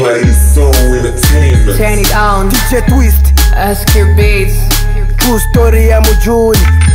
play this song entertainment. Turn it on. DJ Twist, Ask your beats. true story ya mujuni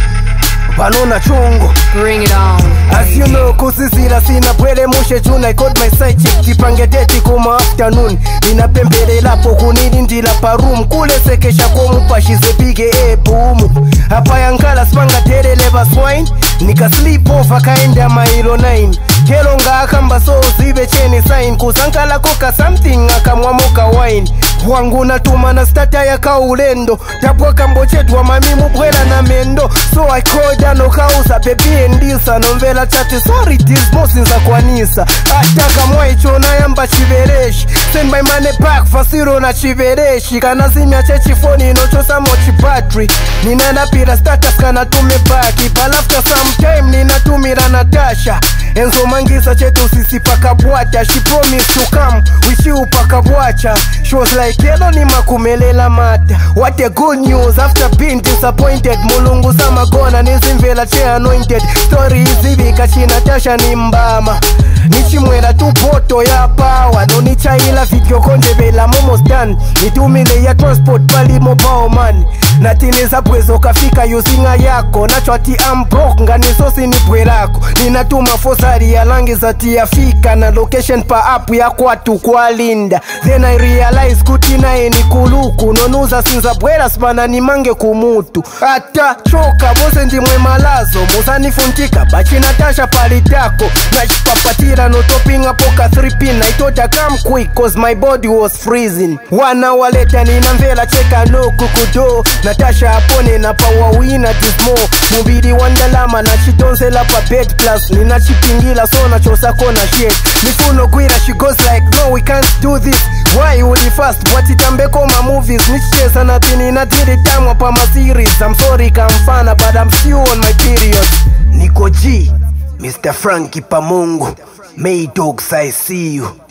Vanona chungu. Bring it on. As you know, kusisila sina pwele mushe chuna. I called my side chick, tipange deti kuma afternoon. Nina pembele lapo kunini ndila pa room. Kule sekesha komu pashize pige bumu. Hapa yankala spanga terele baswine. Nika sleep off kaenda mailo 9. Kelo nga akamba so zibe cheni sign. Kusankala koka something akamwamoka wine. Wangu natuma na stata ya kaulendo. Tapwa kambo chetu wa mamimu pwela na mendo. So I called no kausa baby endisa. Nomvela chate sorry this mosinza kwanisa. Ataka mwaichona yamba chivereshi. Send my money back fasiro na chivereshi. Kana zimya chechi phone inochosa mochi battery. Nina napira status kana tume baki. But after some time nina tumira Natasha. Enzo mangisa chetu sisi pakabwacha. She promised to come wishi upakabwacha. She was like yelo ni makumelela mata. What a good news after being disappointed. Mulungu sama gona nizimvela che anointed. Story izivi kachi Natasha ni mbama. Nichimwela tu poto ya power. No nichaila video konde vela momo stand. Nitumile ya transport pali mobile man. Natineza pwezo kafika yusinga yako. Nachwati ambroke nganisosi ni pwerako. Ninatuma fosari ya langi za tiafika. Na location pa app ya kwatu kwa linda. Then I realize kutina eni kuluku. Nonuza sinza bwela spana ni mange kumutu. Ata choka bose ndimwe malazo. Musani funtika bachi Natasha palitako. Nachipapatira no topping apoka 3 pin. I thought I come quick cause my body was freezing. 1 hour later ninamvela cheka no kukudo. Natasha apone na pawa wina dismo. Mubidi wandalama na chitonsela pa bed plus. Nina chipingila so na chosa kona shit. Mifuno kwira she goes like no we can't do this. Why you the fast what itambe koma movies. Nicheza na tini na tiri time wapa ma series. I'm sorry kamfana but I'm still on my period. Niko G, Mr. Frankie Pamungu, May Dogs I see you.